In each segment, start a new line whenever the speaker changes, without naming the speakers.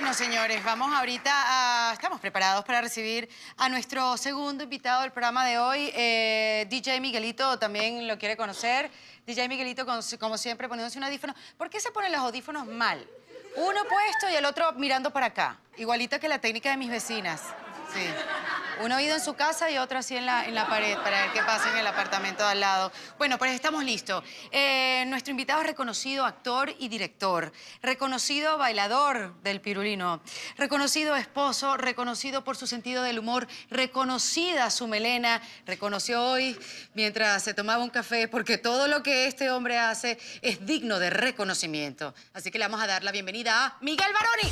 Bueno, señores, vamos ahorita estamos preparados para recibir a nuestro segundo invitado del programa de hoy. DJ Miguelito también lo quiere conocer. DJ Miguelito, como siempre, poniéndose un audífono. ¿Por qué se ponen los audífonos mal? Uno puesto y el otro mirando para acá. Igualita que la técnica de mis vecinas. Sí. Un oído en su casa y otro así en la pared para ver qué pasa en el apartamento de al lado. Bueno, pues estamos listos. Nuestro invitado es reconocido actor y director, reconocido bailador del pirulino, reconocido esposo, reconocido por su sentido del humor, reconocida su melena, reconoció hoy mientras se tomaba un café porque todo lo que este hombre hace es digno de reconocimiento. Así que le vamos a dar la bienvenida a Miguel Baroni.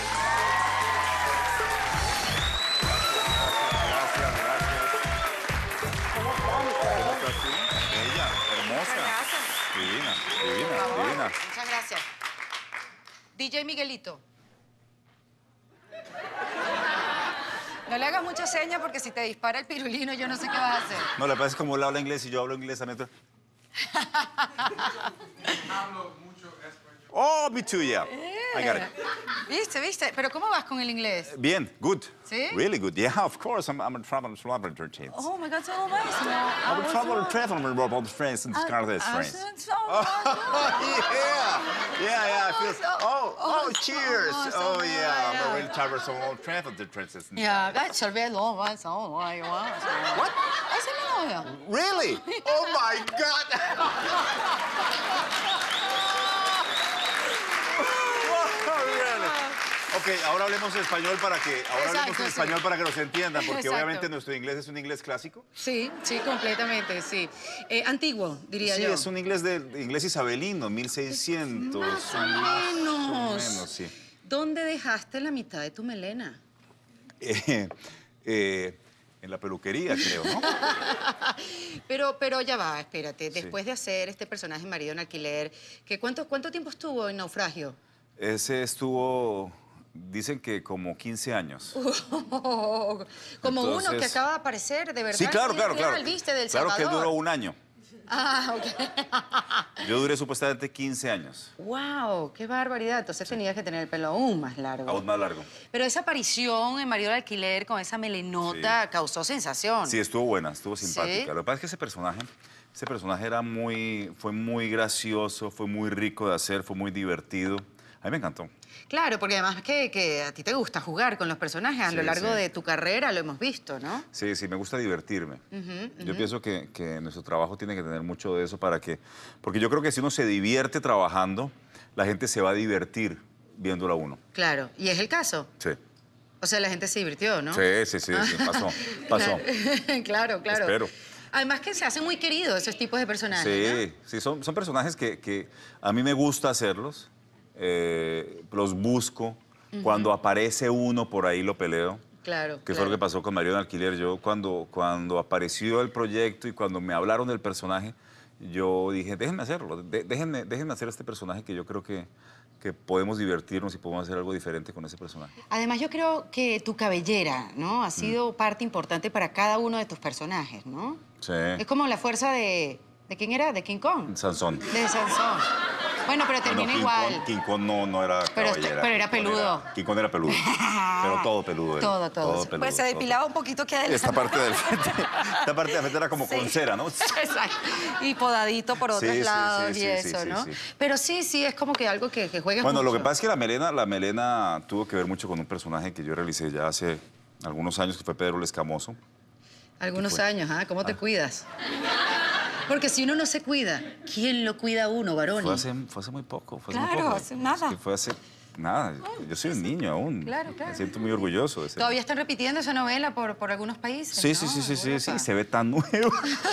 Divina.
Muchas gracias. DJ Miguelito. No le hagas mucha seña porque si te dispara el pirulino yo no sé qué vas a hacer.
No, le parece como él habla inglés y yo hablo inglés también.
Hablo mucho español.
Oh, me too, yeah. I got it.
¿Viste? ¿Pero cómo vas con el inglés?
Bien, good.
¿Sí?
Really good. Yeah, of course. I'm a traveler entertainer.
Oh my God, so amazing.
I'm a traveler with friends and Scarlet friends. Yeah. I feel. Cheers. Oh, yeah. I'm a real traveler, so all travel the princess.
Yeah, that's a very long one.
What?
Esa es la novia.
Really? Oh my God! Ok, ahora hablemos español para que nos entiendan, porque
Exacto.
obviamente nuestro inglés es un inglés clásico.
Sí, completamente, sí. Antiguo, diría yo.
Sí, es un inglés isabelino, 1600.
Más o menos,
sí.
¿Dónde dejaste la mitad de tu melena?
En la peluquería, creo, ¿no?
Pero ya va, espérate. Después de hacer este personaje Marido en Alquiler, ¿cuánto tiempo estuvo en Naufragio?
Ese estuvo, dicen que como 15 años.
Como
Entonces,
uno que acaba de aparecer, de verdad.
Sí, claro.
¿Viste? Del
Claro que
Salvador.
duró un año.
Ah, ok.
Yo duré supuestamente 15 años.
¡Wow! ¡Qué barbaridad! Entonces tenías que tener el pelo aún más largo.
Aún más largo.
Pero esa aparición en Marido de Alquiler con esa melenota causó sensación.
Sí, estuvo buena, estuvo simpática.
¿Sí?
Lo que pasa es que ese personaje fue muy gracioso, fue muy rico de hacer, fue muy divertido. A mí me encantó.
Claro, porque además que a ti te gusta jugar con los personajes. A lo largo de tu carrera lo hemos visto, ¿no?
Sí, me gusta divertirme. Yo pienso que nuestro trabajo tiene que tener mucho de eso porque yo creo que si uno se divierte trabajando, la gente se va a divertir viéndolo a uno.
Claro, y es el caso.
Sí.
O sea, la gente se divirtió, ¿no?
Sí, pasó.
Claro.
Espero.
Además que se hacen muy queridos esos tipos de personajes, ¿no?
Sí, son personajes que a mí me gusta hacerlos. Los busco. Cuando aparece uno, por ahí lo peleo.
Claro.
Que fue lo que pasó con Marido en Alquiler. Yo cuando apareció el proyecto y cuando me hablaron del personaje, yo dije, déjenme hacerlo, déjenme hacer este personaje que yo creo que podemos divertirnos y podemos hacer algo diferente con ese personaje.
Además, yo creo que tu cabellera, ¿no? Ha sido parte importante para cada uno de tus personajes, ¿no?
Sí.
Es como la fuerza ¿de quién era? ¿De King Kong?
Sansón.
De Sansón. Bueno, pero termina igual.
King Kong no era cabellera.
Pero era peludo.
King Kong era peludo. Pero todo peludo.
Todo.
Peludo,
Pues se depilaba un poquito que adelante.
Esta parte del frente era como con cera, ¿no?
Exacto. Y podadito por otros lados y eso, ¿no?
Sí.
Pero sí, es como que algo que juega
Bueno,
mucho.
lo que pasa es que la melena tuvo que ver mucho con un personaje que yo realicé ya hace algunos años, que fue Pedro el Escamoso.
Algunos años, ¿ah? ¿Cómo te cuidas? Porque si uno no se cuida, ¿quién lo cuida a uno, Baroni?
Fue hace muy poco.
Hace nada.
Es que fue hace nada. Yo soy un niño aún.
Claro.
Me siento muy orgulloso de ser.
¿Todavía están repitiendo esa novela por algunos países?
Sí,
¿no?
sí, se ve tan nuevo.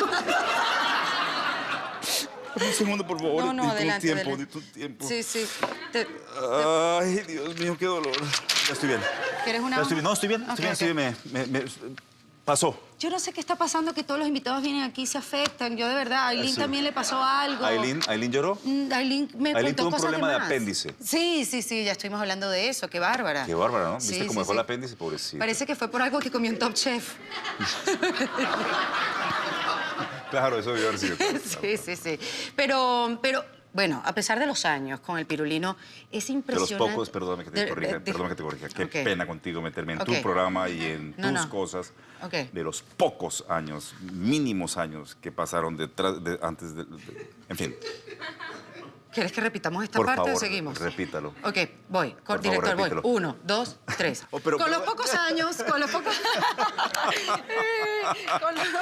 Un segundo, por favor.
No, adelante.
Necesito un tiempo.
Sí.
Ay, Dios mío, qué dolor. Ya estoy bien.
¿Quieres una?
No, estoy bien. Pasó.
Yo no sé qué está pasando, que todos los invitados vienen aquí y se afectan. Yo de verdad, a Aileen también le pasó algo.
¿Aileen lloró?
Aileen me
Aileen
contó
tuvo un
cosas
problema de
más.
apéndice.
Sí, ya estuvimos hablando de eso. Qué bárbara.
Qué bárbara, ¿no?
Sí,
¿Viste cómo dejó el apéndice? Pobrecito.
Parece que fue por algo que comió un Top Chef.
Claro, eso debió haber sido.
Sí. Pero bueno, a pesar de los años con el Pirulino, es
De los
impresionante.
pocos, perdóname que te corrija, qué
Ok.
pena contigo meterme en
Ok.
tu programa y en
No,
tus
no.
cosas.
Ok.
De los pocos años, mínimos años que pasaron antes de... En fin,
¿Quieres que repitamos esta
por
parte
favor,
o seguimos?
repítalo.
Ok, voy.
Por favor,
Director, voy.
repítelo.
1, 2, 3.
Oh, pero-
con los
pero-
pocos años, con los pocos... con los...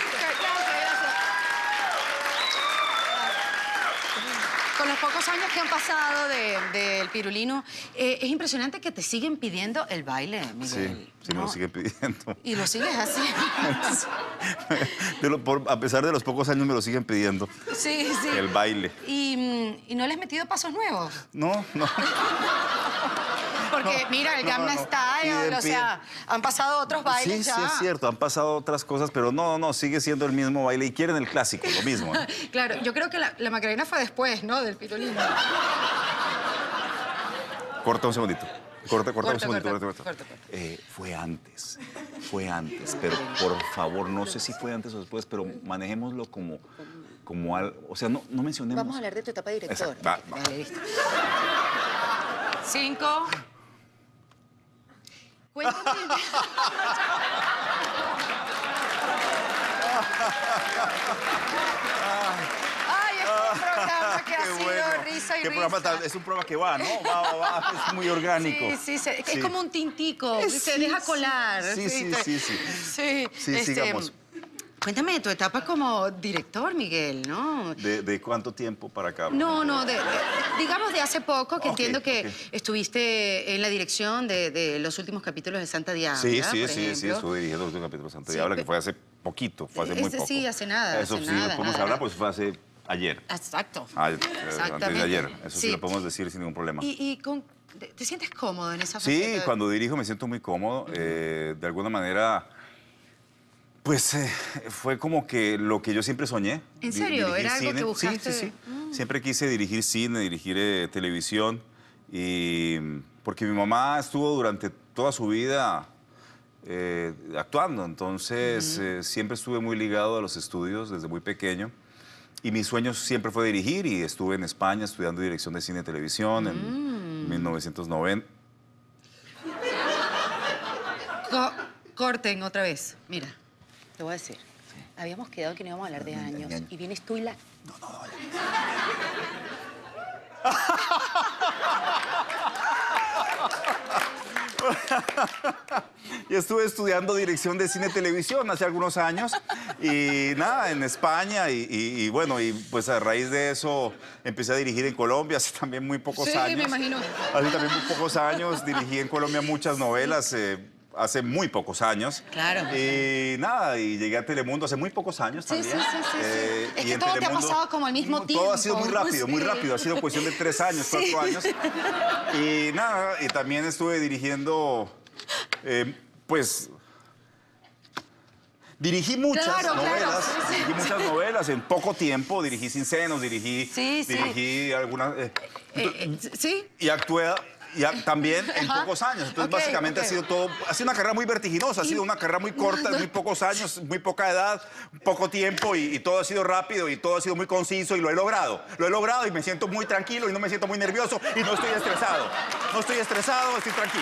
Con los pocos años que han pasado del Pirulino, es impresionante que te siguen pidiendo el baile, Miguel.
Sí, me
¿no?
lo siguen pidiendo.
Y lo sigues haciendo.
A pesar de los pocos años me lo siguen pidiendo.
Sí, sí.
El baile.
¿Y no le has metido pasos nuevos?
No.
Porque, mira, el
no,
Gangnam
no.
Style,
Piden,
o sea, han pasado otros bailes
Sí,
ya.
sí, es cierto. Han pasado otras cosas, pero no, sigue siendo el mismo baile. Y quieren el clásico, lo mismo. ¿Eh?
Claro, yo creo que la Macarena fue después, ¿no? Del Pirulino.
Corta un segundito. Corta un segundito.
corta.
Fue antes, pero por favor, no sé si fue antes o después, pero manejémoslo como algo, o sea, no mencionemos.
Vamos a hablar de tu etapa de director.
Exacto, va.
Vale, listo. 5. Cuéntame. Ay, es un programa que ha
Qué
sido
bueno.
risa y
¿Qué programa
risa.
tal? Es un programa que va, ¿no? Va, es muy orgánico.
Sí, es
Sí.
como un tintico, se
Sí,
deja
sí.
colar.
Sí.
Sí,
Sigamos.
Cuéntame de tu etapa como director, Miguel, ¿no?
¿De cuánto tiempo para acá?
No, digamos de hace poco, que
Ok,
entiendo que
ok.
estuviste en la dirección de los últimos capítulos de Santa Diabla,
Sí,
por ejemplo.
estuve dirigiendo el último capítulo de Santa
Sí,
Diabla, que
pe-
fue hace poquito, fue hace muy
Ese
poco.
sí, hace nada,
Eso
hace
sí,
nada,
lo podemos
nada.
hablar, pues fue hace ayer.
Exacto.
Antes
Exactamente.
de ayer. Eso sí
Sí.
lo podemos decir sin ningún problema.
¿Te sientes cómodo en esa
Sí,
faceta?
cuando dirijo me siento muy cómodo. De alguna manera, pues fue como que lo que yo siempre soñé.
¿En serio?
Dirigir
¿Era algo
cine.
que buscaste?
Sí. Siempre quise dirigir cine, dirigir televisión. Y porque mi mamá estuvo durante toda su vida actuando. Entonces, siempre estuve muy ligado a los estudios desde muy pequeño. Y mi sueño siempre fue dirigir y estuve en España estudiando dirección de cine y televisión en 1990.
Corten otra vez. Mira, te voy a decir. Habíamos quedado que no íbamos a hablar de años. Y vienes tú y la...
Y estuve estudiando dirección de cine y televisión hace algunos años y nada, en España y bueno, y pues a raíz de eso empecé a dirigir en Colombia hace también muy pocos
Sí,
años.
me imagino.
Hace también muy pocos años dirigí en Colombia muchas novelas. Hace muy pocos años.
Claro.
Y nada, y llegué a Telemundo hace muy pocos años
Sí,
también.
sí. Es
y
que
en
todo te ha
Telemundo-
pasado como al mismo tiempo.
Todo ha sido muy rápido, muy
Sí.
rápido. Ha sido cuestión de 3 años,
Sí.
4 años. Y nada, y también estuve dirigiendo, pues... Dirigí muchas
Claro,
novelas,
sí.
dirigí muchas novelas en poco tiempo, dirigí Sin Senos,
Sí.
dirigí algunas...
¿Sí?
y actué también en
Ajá.
pocos años. Entonces,
Ok,
básicamente
ok.
ha sido todo... Ha sido una carrera muy vertiginosa, ha sido una carrera muy corta, muy pocos años, muy poca edad, poco tiempo y todo ha sido rápido y todo ha sido muy conciso y lo he logrado. Lo he logrado y me siento muy tranquilo y no me siento muy nervioso y no estoy estresado. No estoy estresado, estoy tranquilo.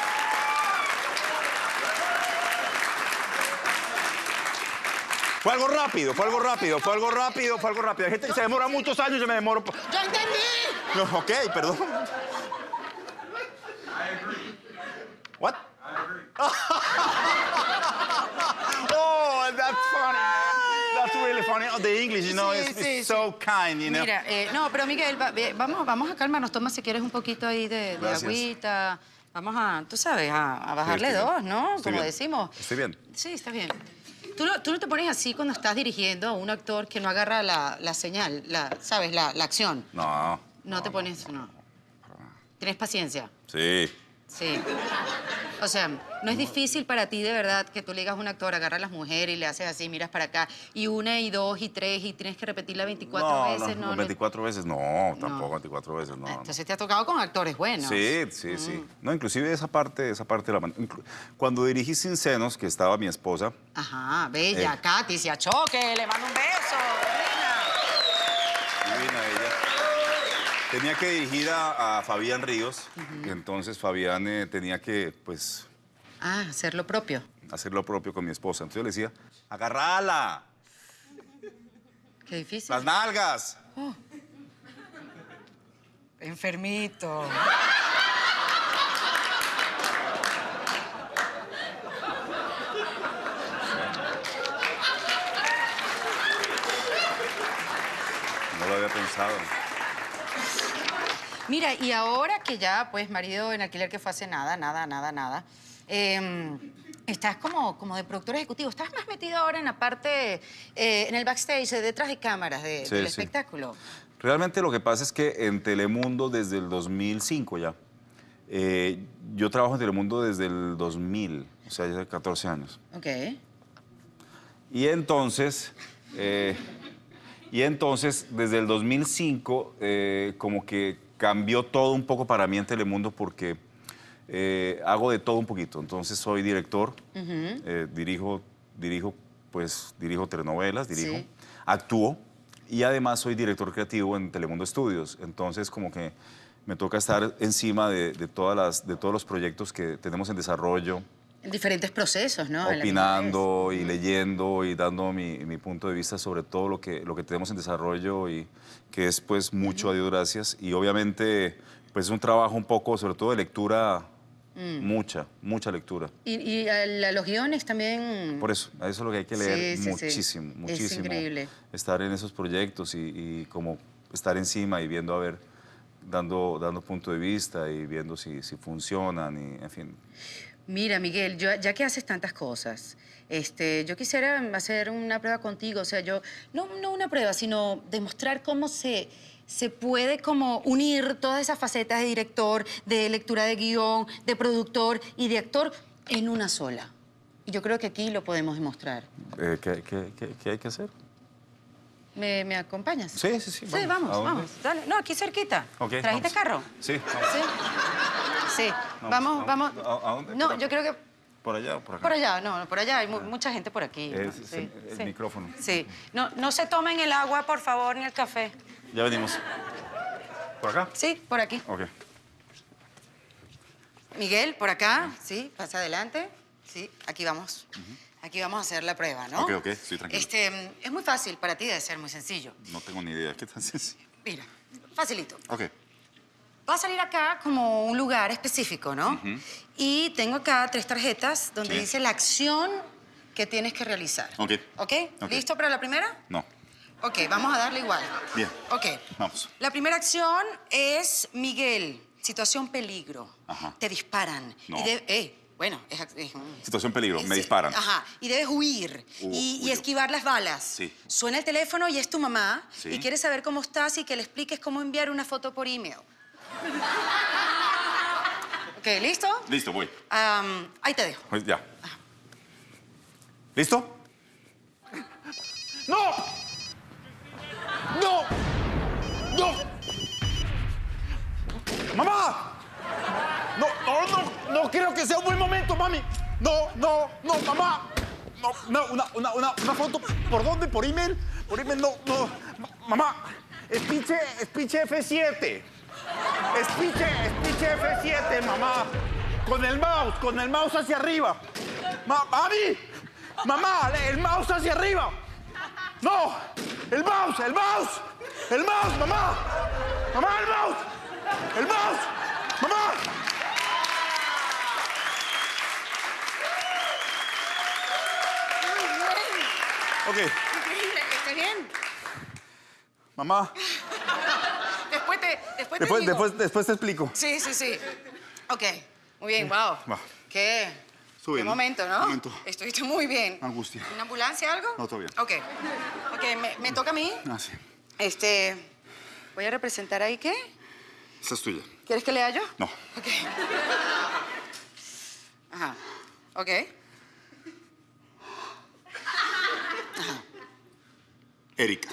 Fue algo rápido. Hay gente que se demora muchos años, yo me demoro...
¡Yo entendí!
No, ok, perdón. What? Oh, that's funny, man. That's really funny. Oh, the English, you know, it's so kind, you know.
Mira, no, pero Miguel, vamos a calmarnos. Toma si quieres un poquito ahí de
Gracias.
agüita. Vamos a, tú sabes, a bajarle
estoy bien.
2, ¿no?
Estoy
Como
bien.
decimos.
Estoy bien.
Sí, está bien. Tú no te pones así cuando estás dirigiendo a un actor que no agarra la señal, ¿sabes? La acción.
No.
No te pones, no. ¿Tienes paciencia?
Sí.
Sí. O sea, no es difícil para ti de verdad que tú le digas a un actor, agarra a las mujeres y le haces así, miras para acá, y 1, y 2, y 3, y tienes que repetirla 24 veces, ¿no?
24 veces, no, tampoco 24 veces, no.
Entonces te ha tocado con actores buenos.
Sí. No, inclusive esa parte de la... Cuando dirigí Sin Senos, que estaba mi esposa...
Ajá, bella, Katy, se achoque, le mando un beso. Divina.
Divina ella. Tenía que dirigir a Fabián Ríos, y entonces Fabián tenía que, pues,
Ah, hacer lo propio.
hacer lo propio con mi esposa. Entonces yo le decía, ¡agarrala!
Qué difícil.
¡Las nalgas!
Enfermito.
No lo había pensado.
Mira, y ahora que ya, pues, marido en alquiler que fue hace nada, estás como de productor ejecutivo. ¿Estás más metido ahora en la parte, en el backstage, detrás de cámaras
Sí,
del
sí.
espectáculo?
Realmente lo que pasa es que en Telemundo desde el 2005 ya. Yo trabajo en Telemundo desde el 2000, o sea, ya hace 14 años.
Ok.
Y entonces, desde el 2005, como que cambió todo un poco para mí en Telemundo porque hago de todo un poquito. Entonces, soy director, dirijo telenovelas,
Sí.
actúo y además soy director creativo en Telemundo Estudios. Entonces, como que me toca estar encima de todos los proyectos que tenemos en desarrollo.
En diferentes procesos, ¿no? A la misma
Opinando y leyendo y dando mi punto de vista sobre todo lo que tenemos en desarrollo y que es pues mucho, a Dios gracias. Y obviamente pues es un trabajo un poco, sobre todo de lectura, mucha lectura.
vez. Y a los guiones también...
Por eso, a eso es lo que hay que leer
Sí, sí, sí.
muchísimo,
Es
muchísimo.
increíble.
Estar en esos proyectos y como estar encima y viendo a ver, dando punto de vista y viendo si funcionan y en fin.
Mira, Miguel, ya que haces tantas cosas, yo quisiera hacer una prueba contigo. O sea, no una prueba, sino demostrar cómo se puede como unir todas esas facetas de director, de lectura de guión, de productor y de actor en una sola. Y yo creo que aquí lo podemos demostrar.
¿Qué hay que hacer?
¿Me acompañas?
Sí.
Sí,
¿A
vamos,
dónde?
vamos. Dale. No, aquí cerquita.
Ok,
¿Trajiste
vamos.
carro?
Sí, vamos.
Sí. Sí. Vamos.
¿A dónde?
No,
Por-
yo creo que
¿Por allá o por acá?
por allá, no, por allá hay mucha gente por aquí. ¿no?
Es el micrófono.
Sí. No se tomen el agua, por favor, ni el café.
Ya venimos. ¿Por acá?
Sí, por aquí.
Ok.
Miguel, por acá. Sí, pasa adelante. Sí, aquí vamos. Aquí vamos a hacer la prueba, ¿no?
Ok, sí, tranquilo.
Es muy fácil, para ti debe ser muy sencillo.
No tengo ni idea. ¿Qué tan sencillo?
Mira, facilito.
Ok.
Va a salir acá como un lugar específico, ¿no? Y tengo acá 3 tarjetas donde
Sí.
dice la acción que tienes que realizar.
Ok.
¿Ok?
Ok.
¿Listo para la primera?
No.
Ok, vamos a darle igual.
Bien.
Ok.
Vamos.
La primera acción es Miguel, situación peligro.
Ajá.
Te disparan.
No.
Bueno,
Situación peligro. Me
sí,
disparan.
Ajá. Y debes huir y
huyo.
esquivar las balas.
Sí.
Suena el teléfono y es tu mamá
Sí.
y quiere saber cómo estás y que le expliques cómo enviar una foto por email. Ok, ¿listo?
Listo, voy.
Ahí te dejo.
Pues ya. ¿Listo?
¡No! ¡No! ¡No! ¡Mamá! No creo que sea un buen momento, mami. No, mamá. No, una foto. ¿Por dónde? ¿Por email? Por email, no. Mamá, espiche F7. Espiche F7, mamá. Con el mouse hacia arriba. ¡Mami! ¡Mamá! ¡El mouse hacia arriba! ¡No! ¡El mouse! ¡Mamá! ¡Mamá, el mouse! ¡Mamá!
Ok.
Increíble, ¿está bien?
Mamá. Después te explico.
Sí. Ok, muy bien, wow.
Va.
¿Qué
Sube, ¿no?
momento, ¿no?
Momento.
Estuviste muy bien.
Angustia.
¿Una ambulancia algo?
No, todo bien.
Ok, me toca a mí.
Ah, sí.
Voy a representar ahí, ¿qué?
Esa es tuya.
¿Quieres que lea yo?
No.
Ok. Ajá, ok.
Erika.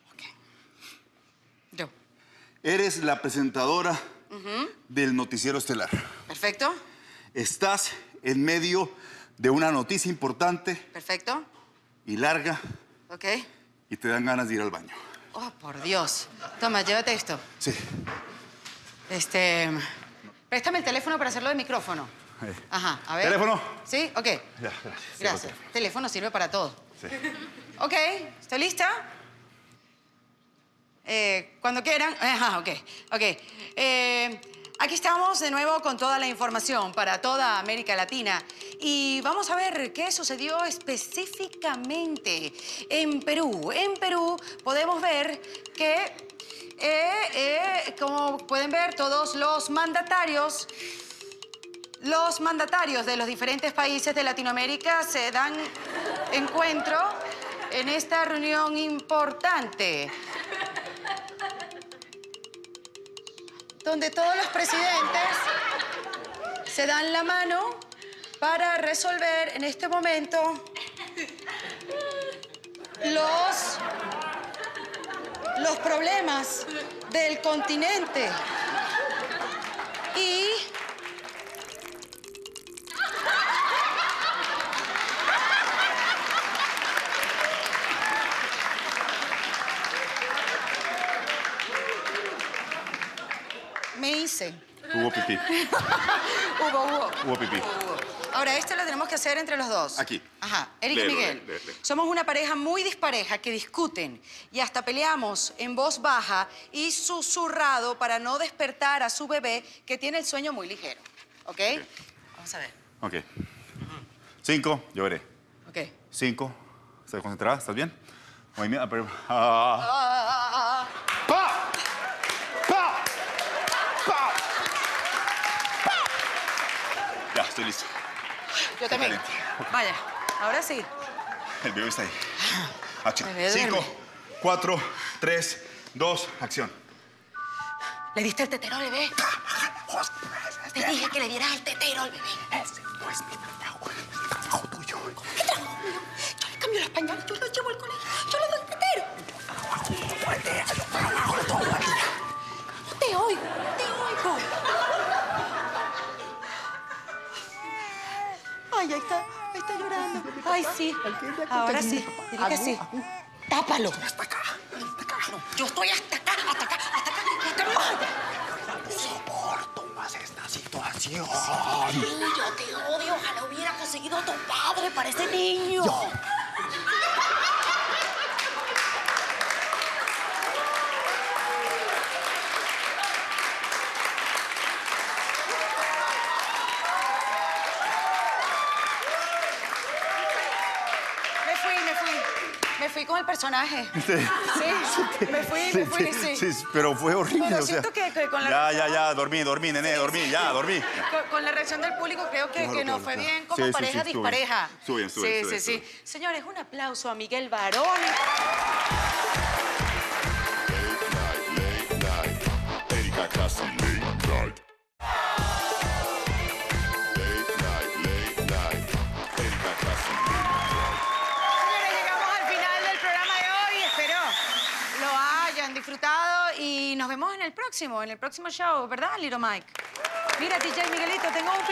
Yo.
Eres la presentadora del Noticiero Estelar.
Perfecto,
Estás en medio de una noticia importante
perfecto.
y larga
Ok,
y te dan ganas de ir al baño.
Oh, por Dios. Toma, llévate esto.
Sí.
Préstame el teléfono para hacerlo de micrófono. Ajá, a ver.
¿Teléfono?
¿Sí? Ok.
Ya, gracias.
Gracias. Teléfono sirve para todo.
Sí.
Ok, ¿estoy lista? Cuando quieran. Ajá, ok. Aquí estamos de nuevo con toda la información para toda América Latina. Y vamos a ver qué sucedió específicamente en Perú. En Perú podemos ver que, como pueden ver, todos los mandatarios de los diferentes países de Latinoamérica se dan encuentro en esta reunión importante, donde todos los presidentes se dan la mano para resolver en este momento los problemas del continente. Y me hice.
Hubo pipí. Hubo pipí.
Ahora, esto lo tenemos que hacer entre los dos.
Aquí.
Ajá. Eric y
Léelo,
Miguel.
léelo.
Somos una pareja muy dispareja que discuten y hasta peleamos en voz baja y susurrado para no despertar a su bebé que tiene el sueño muy ligero. ¿Ok? Vamos a ver.
Ok. 5, yo veré.
Ok.
5. ¿Estás concentrada? ¿Estás bien? Movimiento. ¡Pa! ¡Pa! ¡Pa! Ya, estoy listo.
Yo también.
Excelente.
Vaya, ahora sí.
El bebé está ahí. Acción.
Bebé
5,
duerme.
4, 3, 2, acción.
¿Le diste el tetero al bebé? Te dije que le dieras el tetero al bebé.
Ese no es mi trabajo. Es el trabajo tuyo.
¿Qué trabajo? Yo le cambio los pañales, yo lo llevo al colegio, yo le doy el tetero. No te oigo, no te oigo. Ay, ahí está llorando. Ay, sí. Ahora sí, dile que sí. Tápalo. Hasta acá. Yo estoy hasta acá.
No soporto más esta situación.
Sí, yo te odio. Ojalá hubiera conseguido a tu padre para ese niño. Me fui con el personaje. Sí, me fui, sí.
Sí, pero fue horrible,
Pero
o sea.
siento que con la...
Ya, dormí, nene, dormí.
Con la reacción del público creo que nos fue bien como
Sí,
pareja
estuvo
dispareja.
bien. Estuvo bien.
Sí. Señores, un aplauso a Miguel Barón.
Erika Classen, late night. Erika Classen,
Señores, llegamos al final del programa de hoy. Espero lo hayan disfrutado y nos vemos en el próximo show, ¿verdad, Little Mike? Mira, DJ Miguelito, tengo un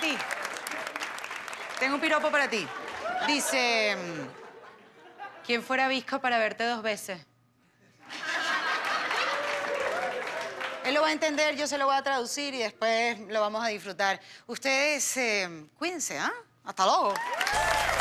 piropo para ti. Dice, ¿quién fuera visco para verte 2 veces? Él lo va a entender, yo se lo voy a traducir y después lo vamos a disfrutar. Ustedes, cuídense, ¿ah? Hasta luego.